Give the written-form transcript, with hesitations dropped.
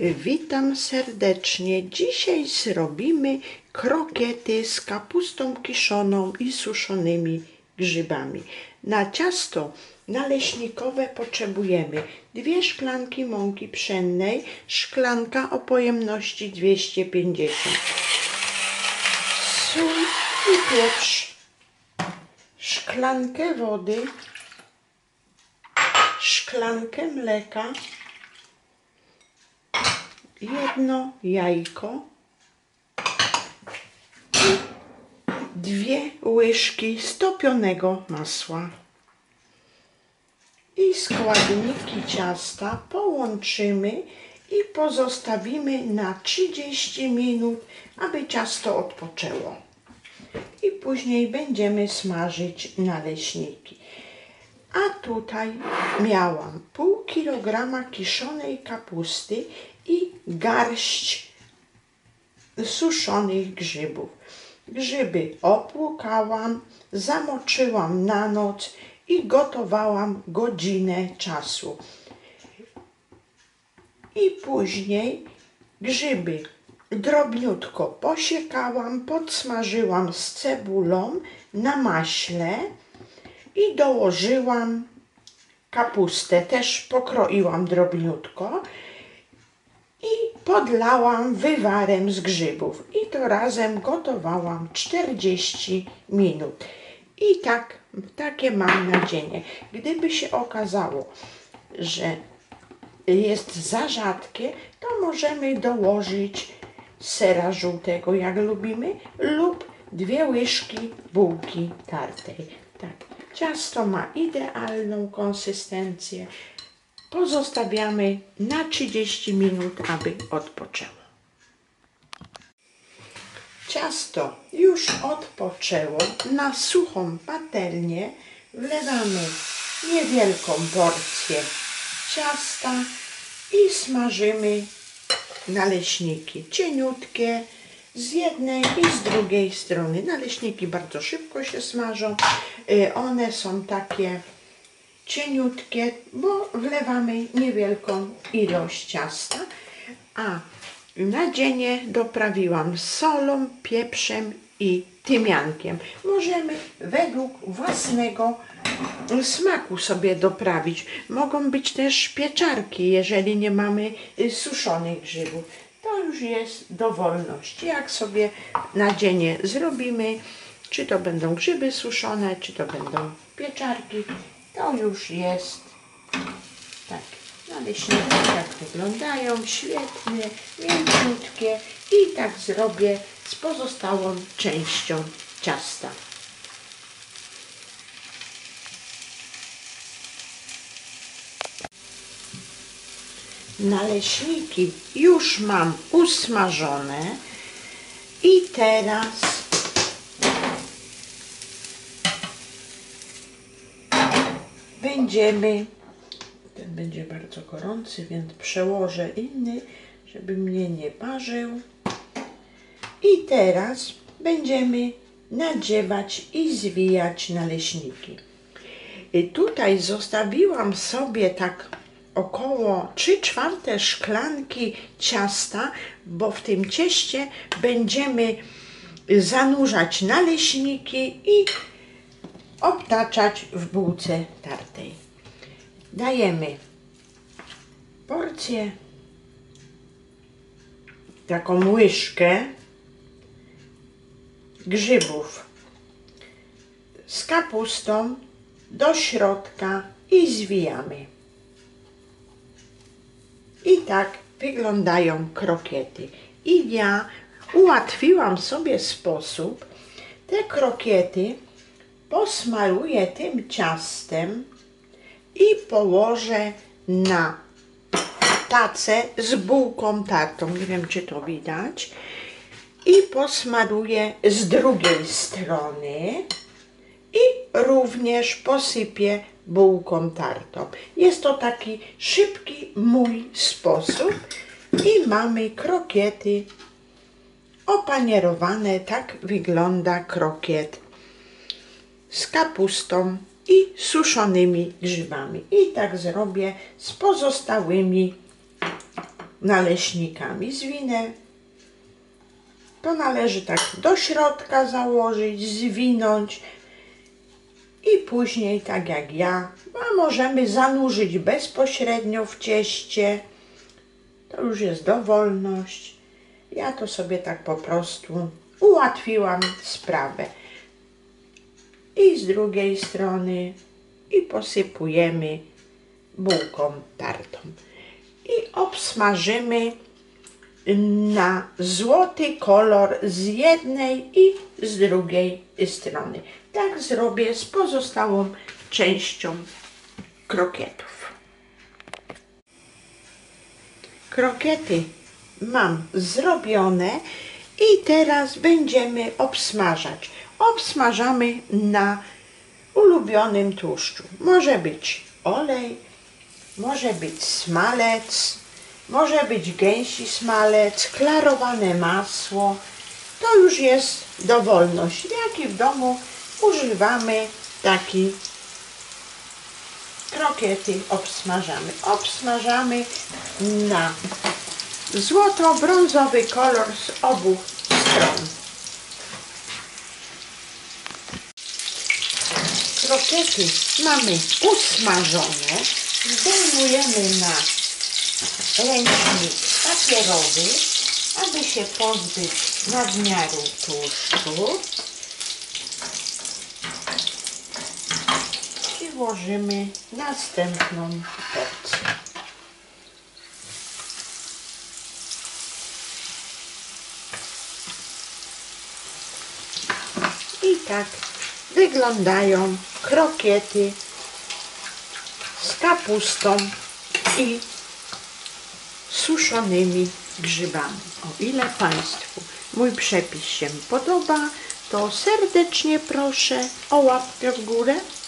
Witam serdecznie. Dzisiaj zrobimy krokiety z kapustą kiszoną i suszonymi grzybami. Na ciasto naleśnikowe potrzebujemy 2 szklanki mąki pszennej, szklanka o pojemności 250, sól i pieprz, szklankę wody, szklankę mleka, 1 jajko i 2 łyżki stopionego masła. I składniki ciasta połączymy i pozostawimy na 30 minut, aby ciasto odpoczęło. I później będziemy smażyć naleśniki. A tutaj miałam pół kilograma kiszonej kapusty i garść suszonych grzybów. Grzyby opłukałam, zamoczyłam na noc i gotowałam godzinę czasu. I później grzyby drobniutko posiekałam, podsmażyłam z cebulą na maśle i dołożyłam kapustę, też pokroiłam drobniutko i podlałam wywarem z grzybów. I to razem gotowałam 40 minut. I takie mam nadzienie. Gdyby się okazało, że jest za rzadkie, to możemy dołożyć sera żółtego, jak lubimy, lub 2 łyżki bułki tartej. Tak, ciasto ma idealną konsystencję. Pozostawiamy na 30 minut, aby odpoczęło. Ciasto już odpoczęło. Na suchą patelnię wlewamy niewielką porcję ciasta i smażymy naleśniki cieniutkie z jednej i z drugiej strony. Naleśniki bardzo szybko się smażą. One są takie cieniutkie, bo wlewamy niewielką ilość ciasta, a nadzienie doprawiłam solą, pieprzem i tymiankiem. Możemy według własnego smaku sobie doprawić. Mogą być też pieczarki, jeżeli nie mamy suszonych grzybów. To już jest dowolność. Jak sobie nadzienie zrobimy, czy to będą grzyby suszone, czy to będą pieczarki, to już jest tak. Naleśniki tak wyglądają, świetnie, mięciutkie i tak zrobię z pozostałą częścią ciasta. Naleśniki już mam usmażone i teraz ten będzie bardzo gorący, więc przełożę inny, żeby mnie nie parzył. I teraz będziemy nadziewać i zwijać naleśniki. I tutaj zostawiłam sobie tak około 3/4 szklanki ciasta, bo w tym cieście będziemy zanurzać naleśniki i obtaczać w bułce tartej. Dajemy porcję, taką łyżkę grzybów z kapustą do środka i zwijamy. I tak wyglądają krokiety. I ja ułatwiłam sobie sposób. Te krokiety posmaruję tym ciastem i położę na tacę z bułką tartą. Nie wiem, czy to widać. I posmaruję z drugiej strony i również posypię bułką tartą. Jest to taki szybki mój sposób i mamy krokiety opanierowane. Tak wygląda krokiet z kapustą i suszonymi grzybami. I tak zrobię z pozostałymi naleśnikami zwinę. To należy tak do środka założyć, zwinąć i później, tak jak ja, a możemy zanurzyć bezpośrednio w cieście. To już jest dowolność. Ja to sobie tak po prostu ułatwiłam sprawę. I z drugiej strony i posypujemy bułką tartą. I obsmażymy na złoty kolor z jednej i z drugiej strony. Tak zrobię z pozostałą częścią krokietów. Krokiety mam zrobione i teraz będziemy obsmażać. Obsmażamy na ulubionym tłuszczu. Może być olej, może być smalec, może być gęsi smalec, klarowane masło. To już jest dowolność. Jaki w domu używamy, taki krokiety obsmażamy. Obsmażamy na złoto-brązowy kolor z obu stron. Krokiety mamy usmażone. Zdejmujemy na ręcznik papierowy, aby się pozbyć nadmiaru tłuszczu. I włożymy następną porcję. I tak wyglądają krokiety z kapustą i suszonymi grzybami. O ile Państwu mój przepis się podoba, to serdecznie proszę o łapkę w górę.